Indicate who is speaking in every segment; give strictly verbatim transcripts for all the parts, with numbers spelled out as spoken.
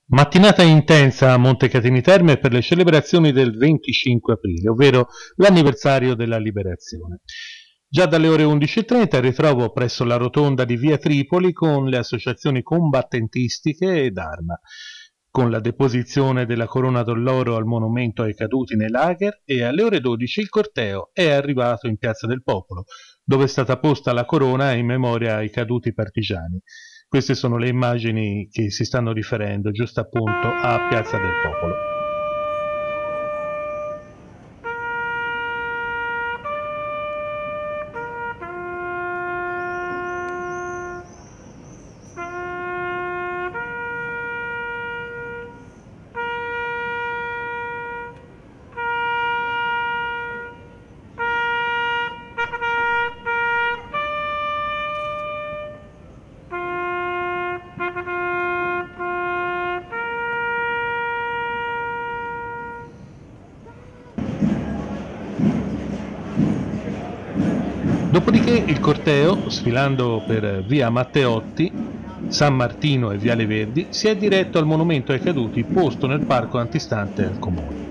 Speaker 1: Mattinata intensa a Montecatini Terme per le celebrazioni del venticinque aprile, ovvero l'anniversario della liberazione. Già dalle ore undici e trenta il ritrovo presso la rotonda di via Tripoli con le associazioni combattentistiche ed Arma, con la deposizione della corona d'alloro al monumento ai caduti nei lager, e alle ore dodici il corteo è arrivato in Piazza del Popolo, dove è stata posta la corona in memoria ai caduti partigiani. Queste sono le immagini che si stanno riferendo giusto appunto a Piazza del Popolo. Dopodiché il corteo, sfilando per via Matteotti, San Martino e Viale Verdi, si è diretto al monumento ai caduti posto nel parco antistante al comune.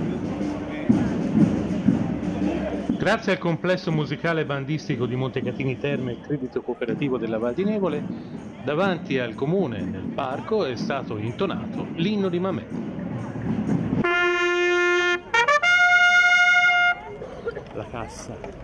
Speaker 1: Grazie al complesso musicale bandistico di Montecatini Terme e Credito Cooperativo della Val di Nevole, davanti al comune, nel parco, è stato intonato l'inno di Mamè.
Speaker 2: La cassa.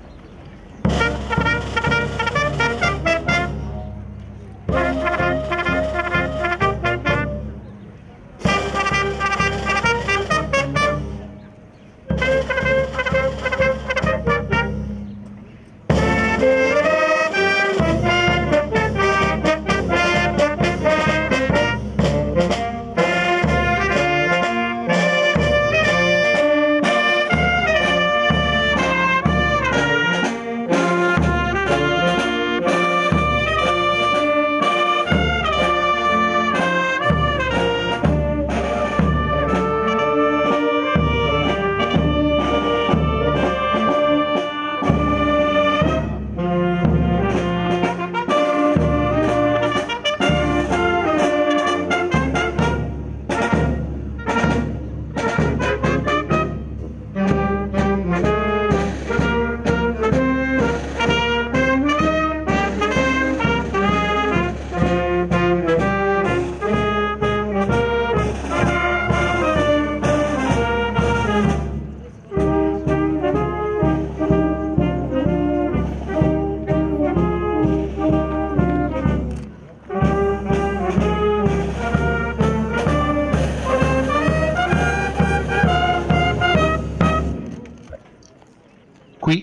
Speaker 1: Qui,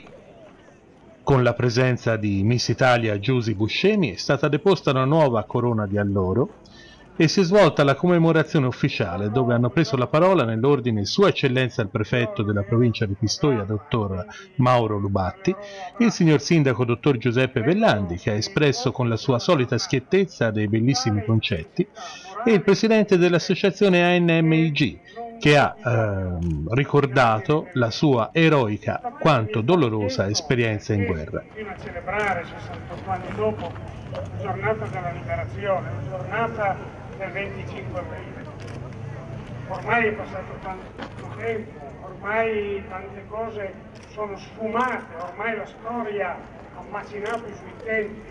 Speaker 1: con la presenza di Miss Italia Giusy Buscemi, è stata deposta una nuova corona di alloro e si è svolta la commemorazione ufficiale, dove hanno preso la parola nell'ordine Sua Eccellenza il Prefetto della provincia di Pistoia, dottor Mauro Lubatti, il signor Sindaco, dottor Giuseppe Vellandi, che ha espresso con la sua solita schiettezza dei bellissimi concetti, e il Presidente dell'Associazione A N M I G, che ha ehm, ricordato la sua eroica quanto dolorosa esperienza in guerra.
Speaker 3: Continua a celebrare sessantotto anni dopo la giornata della liberazione, la giornata del venticinque aprile. Ormai è passato tanto tempo, ormai tante cose sono sfumate, ormai la storia ha macinato i suoi tempi,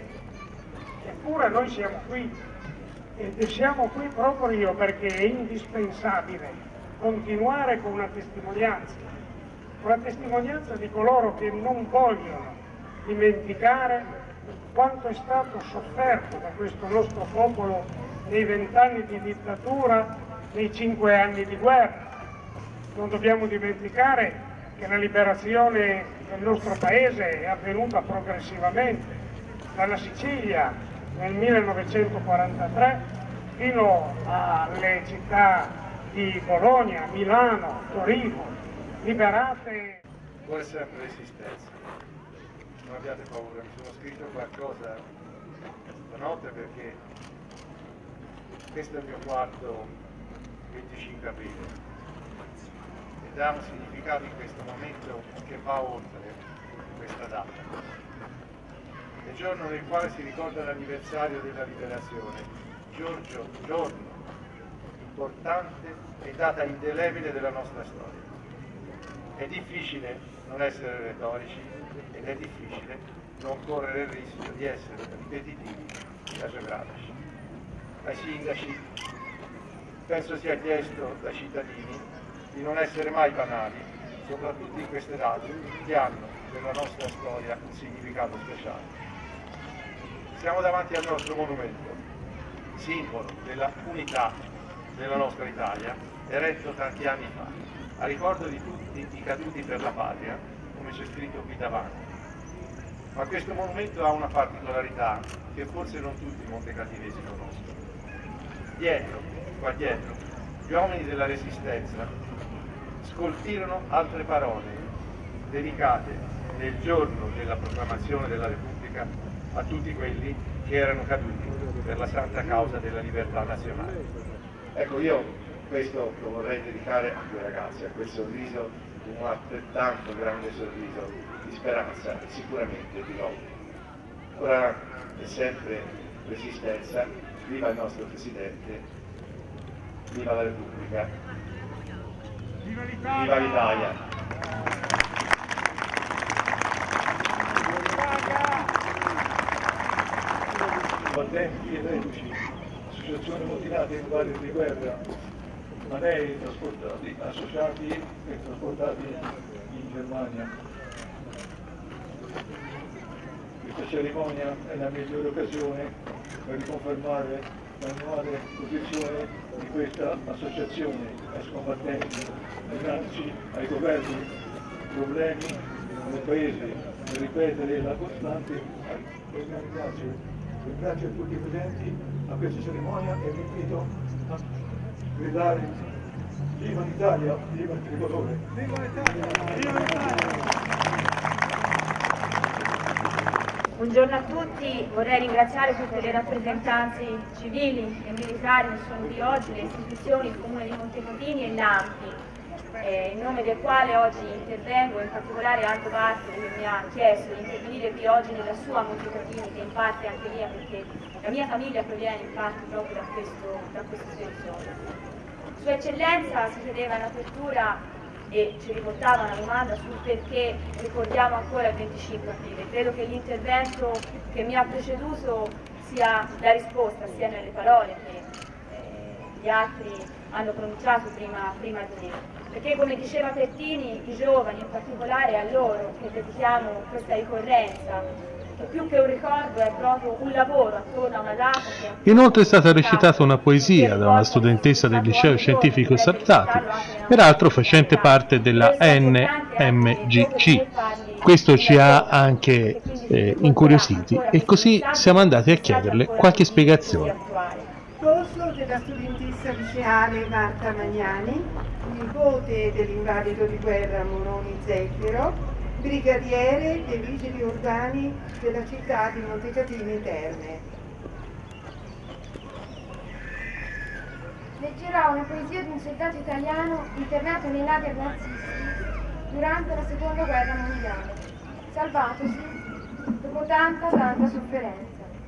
Speaker 3: eppure noi siamo qui e siamo qui proprio perché è indispensabile continuare con una testimonianza, una testimonianza di coloro che non vogliono dimenticare quanto è stato sofferto da questo nostro popolo nei vent'anni di dittatura, nei cinque anni di guerra. Non dobbiamo dimenticare che la liberazione del nostro paese è avvenuta progressivamente, dalla Sicilia nel millenovecentoquarantatré fino alle città di Bologna, Milano, Torino, liberate.
Speaker 4: Vuole sempre resistenza, non abbiate paura, mi sono scritto qualcosa stanotte perché questo è il mio quarto venticinque aprile ed ha un significato in questo momento che va oltre questa data. È il giorno nel quale si ricorda l'anniversario della liberazione, giorno, giorno importante e data indelebile della nostra storia. È difficile non essere retorici ed è difficile non correre il rischio di essere ripetitivi e agiografici. Ai sindaci penso sia chiesto dai cittadini di non essere mai banali, soprattutto in queste date che hanno per la nostra storia un significato speciale. Siamo davanti al nostro monumento, simbolo della unità della nostra Italia, eretto tanti anni fa, a ricordo di tutti i caduti per la patria, come c'è scritto qui davanti. Ma questo monumento ha una particolarità che forse non tutti i montecatini conoscono. Dietro, qua dietro, gli uomini della Resistenza scolpirono altre parole dedicate nel giorno della proclamazione della Repubblica a tutti quelli che erano caduti per la santa causa della libertà nazionale. Ecco, io questo lo vorrei dedicare a quei ragazzi, a quel sorriso, un altrettanto grande sorriso di speranza e sicuramente di lotta. Ora è sempre Resistenza, viva il nostro Presidente, viva la Repubblica,
Speaker 3: Viva l'Italia!
Speaker 4: viva l'Italia!
Speaker 5: Combattenti e reduci, associazioni mutilate in varie di guerra, aerei trasportati, associati e trasportati in Germania. Questa cerimonia è la migliore occasione per riconfermare l'annuale posizione di questa associazione ex combattenti dinanzi ai governi, problemi del Paese, per ripetere la costante ringrazio. Ringrazio tutti i presenti a questa cerimonia e vi invito a gridare viva l'Italia, viva il tricolore. Viva l'Italia! Viva l'Italia!
Speaker 6: Buongiorno a tutti, vorrei ringraziare tutte le rappresentanze civili e militari che sono qui oggi, le istituzioni, il Comune di Montecatini e l'A M P I, eh, in nome del quale oggi intervengo, in particolare Aldo Bartoli che mi ha chiesto di intervenire qui oggi nella sua Montecatini, che in parte è anche mia, perché la mia famiglia proviene infatti proprio da questo, da questo territorio. Sua Eccellenza si chiedeva in apertura e ci riportava una domanda sul perché ricordiamo ancora il venticinque aprile. Credo che l'intervento che mi ha preceduto sia la risposta, sia nelle parole che eh, gli altri hanno pronunciato prima, prima di me. Perché, come diceva Pertini, i giovani, in particolare a loro che dedichiamo questa ricorrenza, che più che un ricordo è proprio un lavoro attorno a una data che...
Speaker 1: Inoltre è stata recitata una poesia da una studentessa del liceo scientifico Sartati, peraltro facente parte della N M G C. Questo ci ha anche eh, incuriositi e così siamo andati a chiederle qualche spiegazione.
Speaker 7: Sposo della studentessa liceale Marta Magnani, nipote dell'invalido di guerra Moroni Zeffiro, brigadiere dei vigili urbani della città di Montecatini Terme.
Speaker 8: Leggerò una poesia di un soldato italiano internato nei lager nazisti durante la seconda guerra mondiale, salvatosi dopo tanta tanta sofferenza.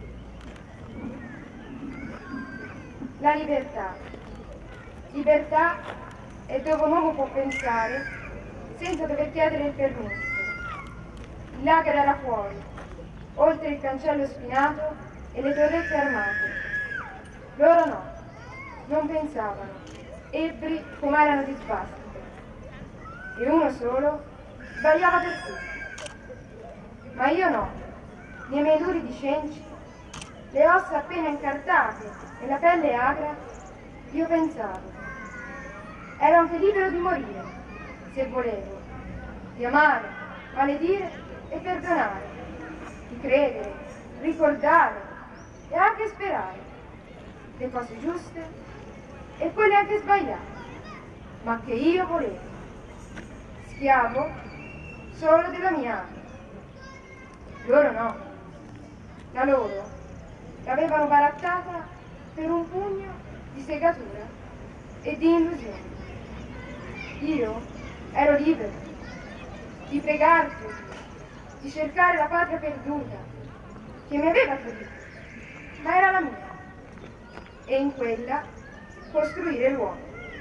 Speaker 8: La libertà. Libertà è dove un uomo può pensare senza dover chiedere il permesso. Il lager era fuori, oltre il cancello spinato e le torrette armate. Loro no, non pensavano, ebbri come erano di sbastico. E uno solo sbagliava per tutti. Ma io no, nei miei duri di cenci, le ossa appena incartate e la pelle agra, io pensavo. Ero anche libero di morire, se volevo, di amare, maledire e perdonare, di credere, ricordare e anche sperare le cose giuste e quelle anche sbagliate, ma che io volevo, schiavo solo della mia anima. Loro no, la loro l'avevano barattata per un pugno di segatura e di illusione. Io ero libero di pregare Gesù, di cercare la patria perduta, che mi aveva tradito, ma era la mia. E in quella costruire l'uomo.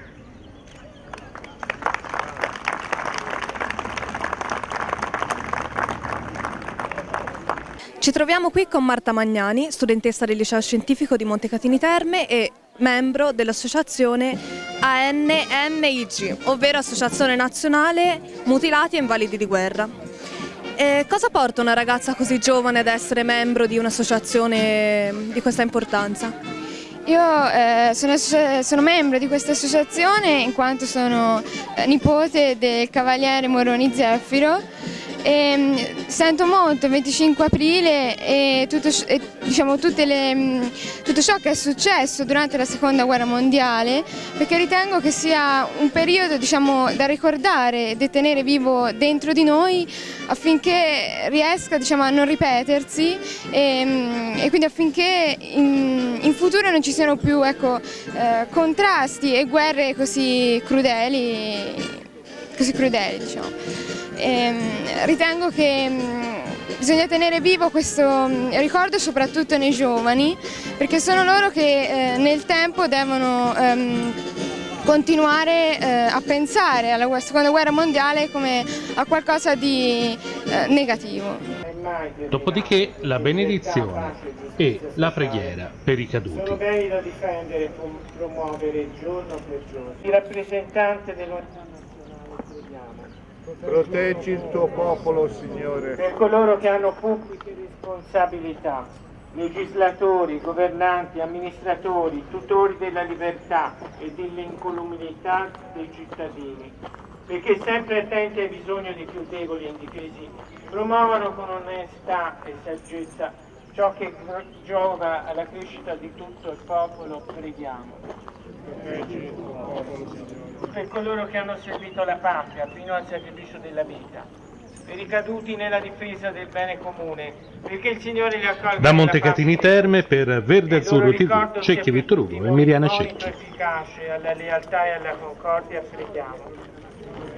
Speaker 9: Ci troviamo qui con Marta Magnani, studentessa del Liceo Scientifico di Montecatini Terme e membro dell'associazione A N M I G, ovvero Associazione Nazionale Mutilati e Invalidi di Guerra. E cosa porta una ragazza così giovane ad essere membro di un'associazione di questa importanza?
Speaker 8: Io eh, sono, sono membro di questa associazione in quanto sono eh, nipote del Cavaliere Moroni Zeffiro. E sento molto il venticinque aprile e, tutto, e diciamo, tutte le, tutto ciò che è successo durante la seconda guerra mondiale, perché ritengo che sia un periodo, diciamo, da ricordare e da tenere vivo dentro di noi affinché riesca, diciamo, a non ripetersi e, e quindi affinché in, in futuro non ci siano più, ecco, eh, contrasti e guerre così crudeli, così crudeli, diciamo. E, ritengo che mh, bisogna tenere vivo questo mh, ricordo soprattutto nei giovani, perché sono loro che eh, nel tempo devono ehm, continuare eh, a pensare alla seconda guerra mondiale come a qualcosa di eh, negativo.
Speaker 1: Dopodiché la benedizione e la preghiera per i caduti.
Speaker 3: Sono beni da difendere e promuovere giorno per giorno. Il rappresentante dell'Unione
Speaker 4: Proteggi il tuo popolo, Signore.
Speaker 3: per coloro che hanno pubbliche responsabilità, legislatori, governanti, amministratori, tutori della libertà e dell'incolumità dei cittadini, perché sempre attenti ai bisogni dei più deboli e indifesi, promuovano con onestà e saggezza ciò che giova alla crescita di tutto il popolo. Preghiamo.
Speaker 4: Proteggi il tuo popolo, Signore.
Speaker 3: Per coloro che hanno servito la patria fino al sacrificio della vita, per i caduti nella difesa del bene comune, perché il Signore li accolga.
Speaker 1: Da Montecatini Terme per Verde Azzurro tivù, Cecchi Vittor Ugo e Miriana Cecchi.
Speaker 3: Efficace alla lealtà e alla concordia, preghiamo.